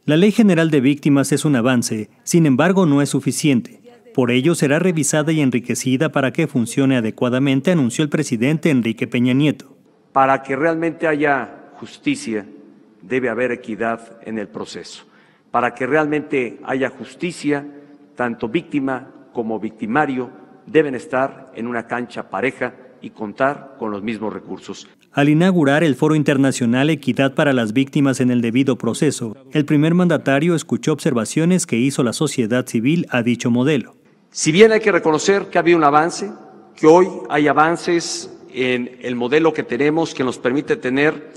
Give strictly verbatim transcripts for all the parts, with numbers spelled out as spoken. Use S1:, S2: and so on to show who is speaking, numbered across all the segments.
S1: La Ley General de Víctimas es un avance, sin embargo no es suficiente. Por ello será revisada y enriquecida para que funcione adecuadamente, anunció el presidente Enrique Peña Nieto.
S2: Para que realmente haya justicia, debe haber equidad en el proceso. Para que realmente haya justicia, tanto víctima como victimario deben estar en una cancha pareja y contar con los mismos recursos.
S1: Al inaugurar el Foro Internacional Equidad para las Víctimas en el Debido Proceso, el primer mandatario escuchó observaciones que hizo la sociedad civil a dicho modelo.
S2: Si bien hay que reconocer que ha habido un avance, que hoy hay avances en el modelo que tenemos que nos permite tener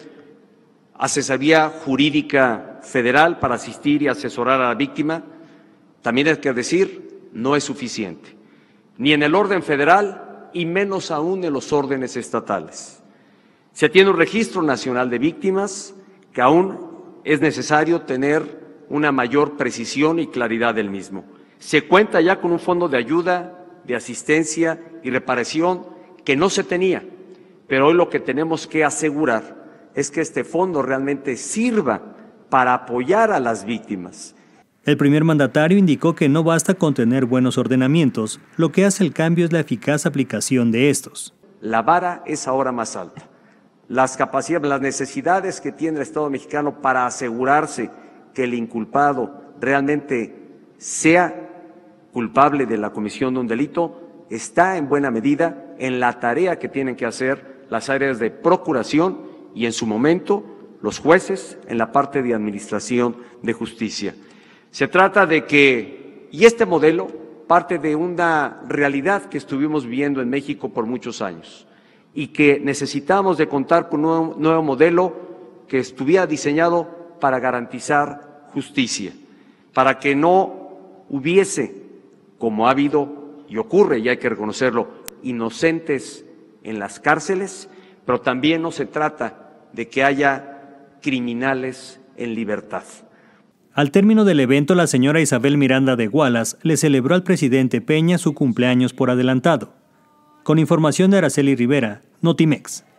S2: asesoría jurídica federal para asistir y asesorar a la víctima, también hay que decir, no es suficiente, ni en el orden federal y menos aún en los órdenes estatales. Se tiene un registro nacional de víctimas que aún es necesario tener una mayor precisión y claridad del mismo. Se cuenta ya con un fondo de ayuda, de asistencia y reparación que no se tenía, pero hoy lo que tenemos que asegurar es que este fondo realmente sirva para apoyar a las víctimas.
S1: El primer mandatario indicó que no basta con tener buenos ordenamientos, lo que hace el cambio es la eficaz aplicación de estos.
S2: La vara es ahora más alta. Las capacidades, las necesidades que tiene el Estado mexicano para asegurarse que el inculpado realmente sea culpable de la comisión de un delito está en buena medida en la tarea que tienen que hacer las áreas de procuración y en su momento los jueces en la parte de administración de justicia. Se trata de que, y este modelo parte de una realidad que estuvimos viviendo en México por muchos años y que necesitamos de contar con un nuevo, nuevo modelo que estuviera diseñado para garantizar justicia, para que no hubiese, como ha habido y ocurre, y hay que reconocerlo, inocentes en las cárceles, pero también no se trata de que haya criminales en libertad.
S1: Al término del evento, la señora Isabel Miranda de Gualas le celebró al presidente Peña su cumpleaños por adelantado. Con información de Araceli Rivera, Notimex.